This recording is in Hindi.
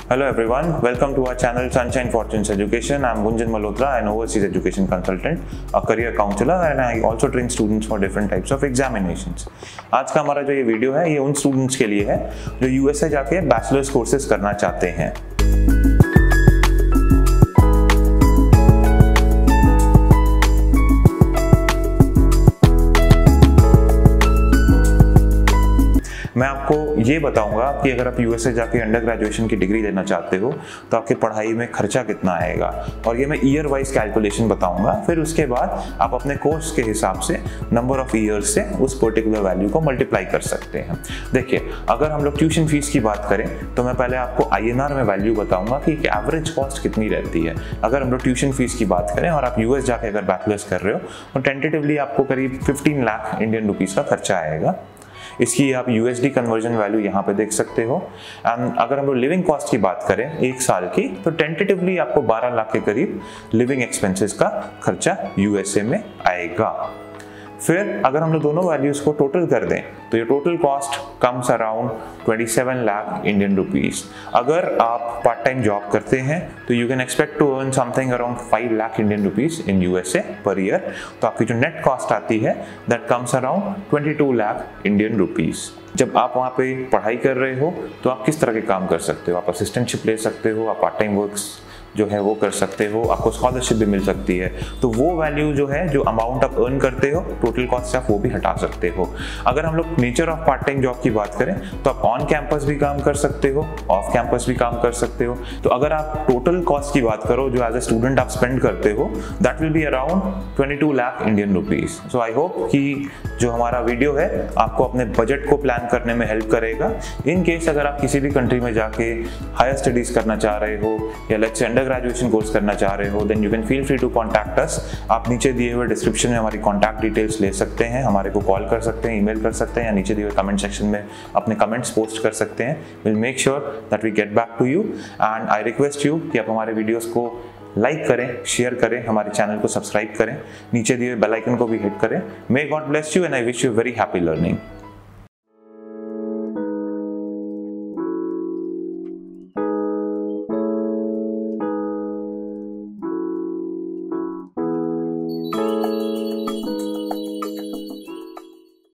Hello everyone, welcome to our channel Sunshine Fortunes Education. I am Gunjan Malhotra, an overseas education consultant, a career counselor and I also train students for different types of examinations. आज का हमारा जो ये वीडियो है ये उन स्टूडेंट्स के लिए है जो यूएसए जाके बैचलर्स कोर्सेज करना चाहते हैं। मैं आपको ये बताऊंगा कि अगर आप यूएसए जाके अंडर ग्रेजुएशन की डिग्री लेना चाहते हो तो आपकी पढ़ाई में खर्चा कितना आएगा, और ये मैं ईयर वाइज कैलकुलेशन बताऊंगा। फिर उसके बाद आप अपने कोर्स के हिसाब से नंबर ऑफ ईयर्स से उस पर्टिकुलर वैल्यू को मल्टीप्लाई कर सकते हैं। देखिए, अगर हम लोग ट्यूशन फीस की बात करें तो मैं पहले आपको INR में वैल्यू बताऊंगा कि एवरेज कॉस्ट कितनी रहती है। अगर हम लोग ट्यूशन फीस की बात करें और आप यूएस जाके अगर बैचलर्स कर रहे हो तो टेंटेटिवली आपको करीब 15 लाख इंडियन रुपीज़ का खर्चा आएगा। इसकी आप USD कन्वर्जन वैल्यू यहाँ पे देख सकते हो। एंड अगर हम लोग लिविंग कॉस्ट की बात करें एक साल की तो टेंटेटिवली आपको 12 लाख के करीब लिविंग एक्सपेंसेस का खर्चा यूएसए में आएगा। फिर अगर हम लोग दोनों वैल्यूज को टोटल कर दें तो ये total cost comes around 27 lakh Indian rupees. अगर आप पार्ट टाइम जॉब करते हैं तो you can expect to earn something around 5 lakh Indian rupees in USA per year. तो आपकी जो नेट कॉस्ट आती है that comes around 22 lakh Indian rupees. जब आप वहाँ पे पढ़ाई कर रहे हो तो आप किस तरह के काम कर सकते हो? आप असिस्टेंटशिप ले सकते हो, आप पार्ट टाइम वर्क्स जो है वो कर सकते हो, आपको स्कॉलरशिप भी मिल सकती है। तो वो वैल्यू जो है, जो अमाउंट आप अर्न करते हो टोटल कॉस्ट से, आप वो भी हटा सकते हो। अगर हम लोग nature of part time job की बात करें तो आप ऑन कैंपस भी काम कर सकते हो, ऑफ कैंपस भी काम कर सकते हो। तो अगर आप टोटल कॉस्ट की बात करो जो एज ए स्टूडेंट आप स्पेंड करते हो that will be around 22 lakh Indian rupees. So I hope कि जो हमारा वीडियो है आपको अपने बजट को प्लान करने में हेल्प करेगा। इन केस अगर आप किसी भी कंट्री में जाके हायर स्टडीज करना चाह रहे हो या let's say under graduation course करना चाह रहे हो then you can feel free to contact us. आप नीचे दिए हुए डिस्क्रिप्शन में हमारी कॉन्टैक्ट डिटेल्स ले सकते हैं, हमारे को कॉल कर सकते हैं, ईमेल कर सकते हैं या नीचे दिए हुए कमेंट सेक्शन में अपने कमेंट्स पोस्ट कर सकते हैं। Will make sure that we get back to you and I request you कि आप हमारे वीडियोस को लाइक करें, शेयर करें, हमारे चैनल को सब्सक्राइब करें, नीचे दिए बेल आइकन को भी हिट करें। May God bless you and I wish you very happy learning.